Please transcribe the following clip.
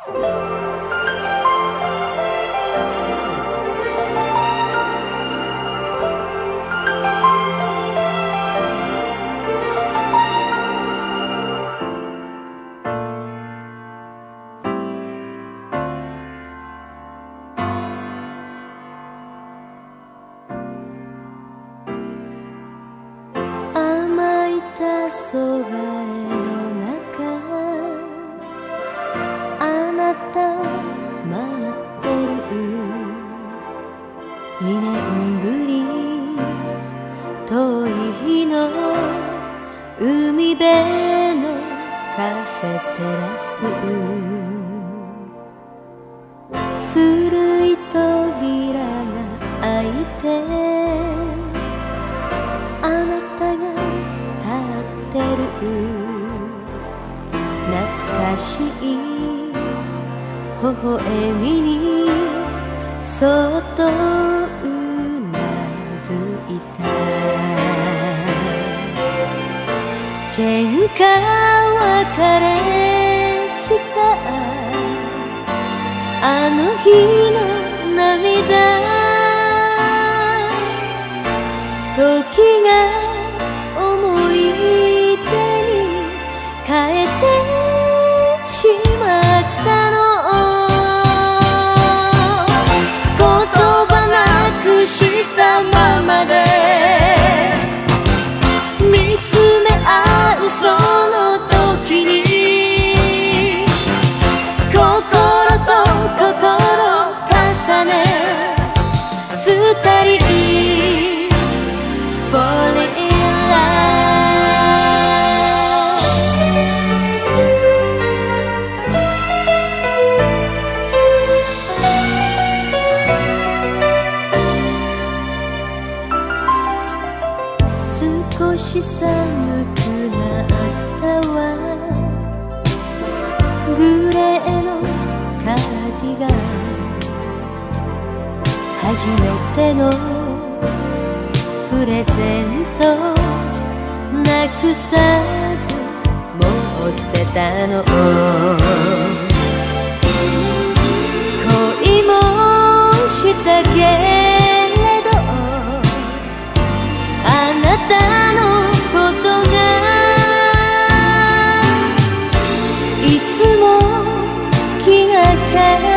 黄昏の中、あなた待ってる。2年ぶり遠い日の海辺のカフェテラス、古い扉が開いてあなたが懐かしい微笑みにそっとうなずいた。喧嘩別れしたあの日の涙、時が思い出に変えてしまったの。言葉なくしたままで見つめ合うその時に、心と心重ね二人falling in love。少し寒くなったわ、グレーのカーディガン、初めてのプレゼントなくさず持ってたの。恋もしたけれどあなたのことがいつも気がかり